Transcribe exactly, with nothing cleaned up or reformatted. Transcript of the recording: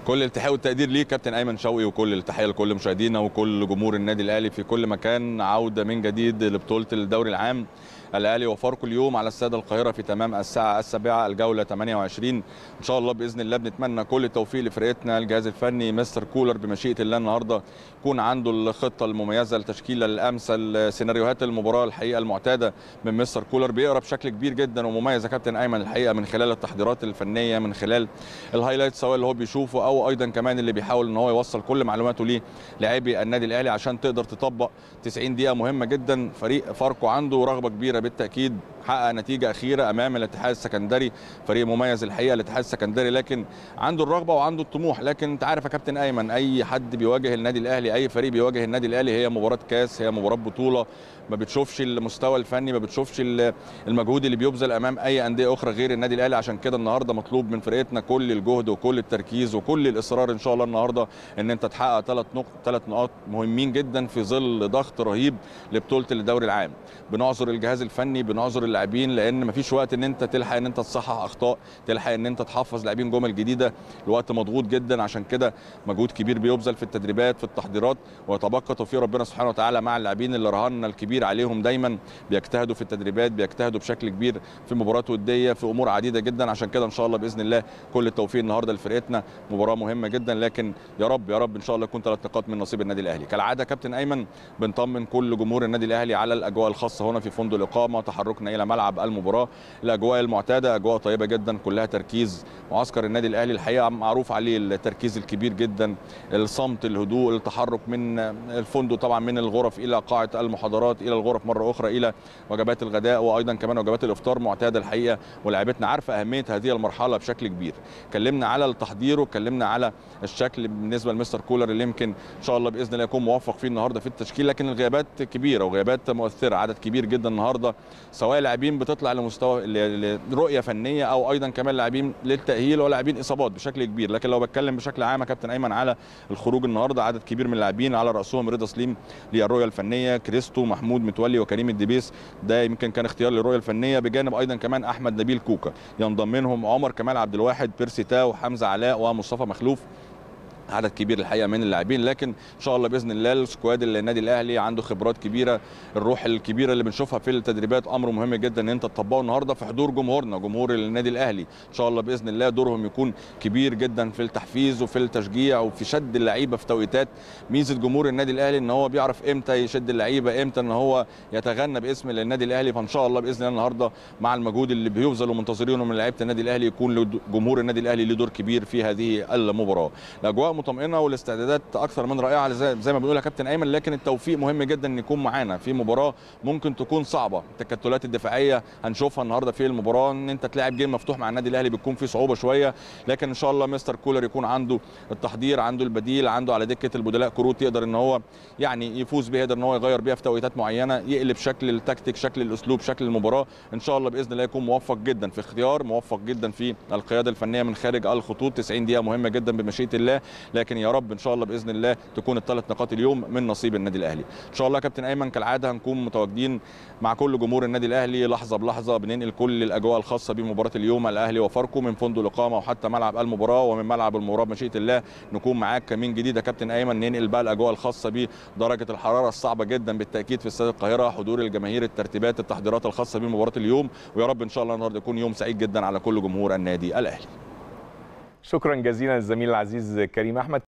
كل التحيه والتقدير ليك كابتن ايمن شوقي، وكل التحيه لكل مشاهدينا وكل جمهور النادي الاهلي في كل مكان. عوده من جديد لبطوله الدوري العام، الاهلي وفاركو اليوم على استاد القاهره في تمام الساعه السابعه، الجوله ثمانية وعشرين. ان شاء الله باذن الله بنتمنى كل التوفيق لفرقتنا. الجهاز الفني مستر كولر بمشيئه الله النهارده يكون عنده الخطه المميزه، التشكيله الامثل، سيناريوهات المباراه الحقيقه المعتاده من مستر كولر. بيقرا بشكل كبير جدا ومميز يا كابتن ايمن الحقيقه من خلال التحضيرات الفنيه، من خلال الهايلايت سواء اللي هو بيشوفه او ايضا كمان اللي بيحاول ان هو يوصل كل معلوماته ليه لاعبي النادي الاهلي عشان تقدر تطبق تسعين دقيقه مهمه جدا. فريق فاركو عنده رغبه كبيره بالتاكيد، حقق نتيجه اخيره امام الاتحاد السكندري، فريق مميز الحقيقه الاتحاد السكندري، لكن عنده الرغبه وعنده الطموح. لكن انت عارف يا كابتن ايمن اي حد بيواجه النادي الاهلي، اي فريق بيواجه النادي الاهلي، هي مباراه كاس، هي مباراه بطوله، ما بتشوفش المستوى الفني، ما بتشوفش المجهود اللي بيبذل امام اي انديه اخرى غير النادي الاهلي. عشان كده النهارده مطلوب من فرقتنا كل الجهد وكل التركيز وكل الاصرار ان شاء الله النهارده ان انت تحقق ثلاث نقط ثلاث نقاط مهمين جدا في ظل ضغط رهيب لبطوله الدوري العام. بنعذر الجهاز الفني، بنعذر اللاعبين، لان مفيش وقت ان انت تلحق ان انت تصحح اخطاء، تلحق ان انت تحفظ لاعبين جمل جديده، الوقت مضغوط جدا. عشان كده مجهود كبير بيبذل في التدريبات في التحضيرات، ويتبقى توفيق ربنا سبحانه وتعالى مع اللاعبين اللي رهنا الكبير عليهم دايما بيجتهدوا في التدريبات، بيجتهدوا بشكل كبير في مباريات وديه، في امور عديده جدا. عشان كده ان شاء الله باذن الله كل التوفيق النهارده لفرقتنا، مباراه مهمه جدا، لكن يا رب يا رب ان شاء الله يكون ثلاث نقاط من نصيب النادي الاهلي. كالعاده كابتن ايمن بنطمن كل جمهور النادي الاهلي على الاجواء الخاصه هنا في فندق الاقامه، تحركنا الى ملعب المباراه، الاجواء المعتاده اجواء طيبه جدا، كلها تركيز. معسكر النادي الاهلي الحقيقه معروف عليه التركيز الكبير جدا، الصمت، الهدوء، التحرك من الفندق طبعا من الغرف الى قاعه المحاضرات الى الغرف مره اخرى الى وجبات الغداء وايضا كمان وجبات الافطار معتاده الحقيقه، ولاعيبتنا عارفه اهميه هذه المرحله بشكل كبير. اتكلمنا على التحضير واتكلمنا على الشكل بالنسبه لمستر كولر اللي يمكن ان شاء الله باذن الله يكون موفق فيه النهارده في التشكيل، لكن الغيابات كبيره وغيابات مؤثره، عدد كبير جدا النهارده، سواء لاعبين بتطلع لمستوى لرؤيه فنيه او ايضا كمان لاعبين للتاهيل ولاعبين اصابات بشكل كبير. لكن لو بتكلم بشكل عام يا كابتن ايمن على الخروج النهارده، عدد كبير من اللاعبين على راسهم رضا سليم للرؤيه الفنيه، كريستو، محمود متولي، وكريم الدبيس، ده يمكن كان اختيار للرؤيه الفنيه، بجانب ايضا كمان احمد نبيل كوكا، ينضم منهم عمر كمال عبد الواحد، بيرسي تاو، حمزه علاء، ومصطفى مخلوف. عدد كبير الحقيقه من اللاعبين، لكن ان شاء الله باذن الله السكواد النادي الاهلي عنده خبرات كبيره، الروح الكبيره اللي بنشوفها في التدريبات امر مهم جدا ان انت تطبقه النهارده في حضور جمهورنا، جمهور النادي الاهلي. ان شاء الله باذن الله دورهم يكون كبير جدا في التحفيز وفي التشجيع وفي شد اللعيبه في توقيتات. ميزه جمهور النادي الاهلي ان هو بيعرف امتى يشد اللعيبه، امتى ان هو يتغنى باسم النادي الاهلي. فان شاء الله باذن الله النهارده مع المجهود اللي بيبذل ومنتظرينه من لعيبه النادي الاهلي يكون جمهور النادي الاهلي له دور كبير في هذه المباراه. الاجواء مطمئنه والاستعدادات اكثر من رائعه زي, زي ما بنقول يا كابتن ايمن، لكن التوفيق مهم جدا ان يكون معانا في مباراه ممكن تكون صعبه. التكتلات الدفاعيه هنشوفها النهارده في المباراه، ان انت تلاعب جيم مفتوح مع النادي الاهلي بتكون فيه صعوبه شويه، لكن ان شاء الله مستر كولر يكون عنده التحضير، عنده البديل، عنده على دكه البدلاء كروت يقدر ان هو يعني يفوز بيها، يقدر ان هو يغير بيها في توقيتات معينه، يقلب شكل التكتيك، شكل الاسلوب، شكل المباراه. ان شاء الله باذن الله يكون موفق جدا في اختيار، موفق جدا في القياده الفنيه من خارج الخطوط. تسعين دقيقه مهمه جدا بمشيئه الله، لكن يا رب ان شاء الله باذن الله تكون الثلاث نقاط اليوم من نصيب النادي الاهلي. ان شاء الله يا كابتن ايمن كالعاده هنكون متواجدين مع كل جمهور النادي الاهلي لحظه بلحظه، بننقل كل الاجواء الخاصه بمباراه اليوم الاهلي وفاركو من فندق الاقامه وحتى ملعب المباراه، ومن ملعب المباراه بمشيئه الله نكون معاك من جديد يا كابتن ايمن، ننقل بقى الاجواء الخاصه بدرجه الحراره الصعبه جدا بالتاكيد في استاد القاهره، حضور الجماهير، الترتيبات، التحضيرات الخاصه بمباراه اليوم، ويا رب ان شاء الله النهارده يكون يوم سعيد جدا على كل جمهور النادي الاهلي. شكرا جزيلا للزميل العزيز كريم احمد.